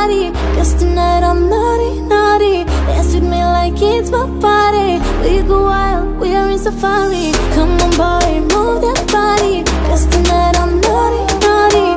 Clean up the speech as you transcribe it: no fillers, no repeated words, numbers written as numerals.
body. Guess tonight I'm naughty, naughty. Dance with me like it's my party. We go wild, we are in safari. Come